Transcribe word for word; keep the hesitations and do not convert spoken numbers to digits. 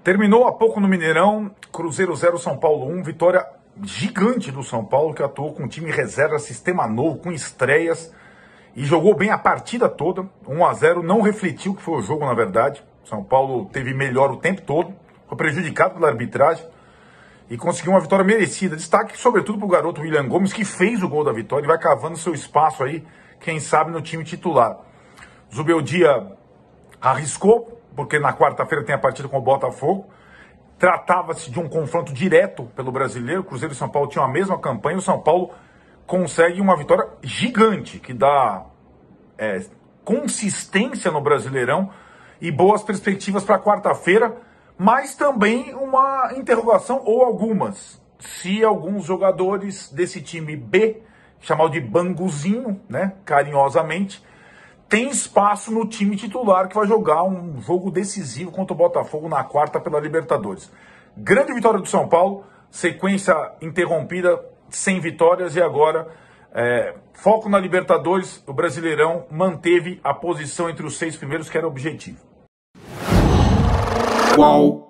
Terminou há pouco no Mineirão, Cruzeiro zero, São Paulo um, vitória gigante do São Paulo, que atuou com time reserva, sistema novo, com estreias, e jogou bem a partida toda, um a zero, não refletiu o que foi o jogo na verdade. São Paulo teve melhor o tempo todo, foi prejudicado pela arbitragem, e conseguiu uma vitória merecida. Destaque sobretudo para o garoto William Gomes, que fez o gol da vitória e vai cavando seu espaço aí, quem sabe no time titular. Zubeldia arriscou, porque na quarta-feira tem a partida com o Botafogo. Tratava-se de um confronto direto pelo brasileiro. O Cruzeiro e São Paulo tinham a mesma campanha. O São Paulo consegue uma vitória gigante, que dá é, consistência no Brasileirão e boas perspectivas para quarta-feira, mas também uma interrogação, ou algumas, se alguns jogadores desse time B, chamado de Banguzinho, né, carinhosamente, tem espaço no time titular, que vai jogar um jogo decisivo contra o Botafogo na quarta pela Libertadores. Grande vitória do São Paulo, sequência interrompida, sem vitórias, e agora é, foco na Libertadores. O Brasileirão manteve a posição entre os seis primeiros, que era o objetivo. Qual?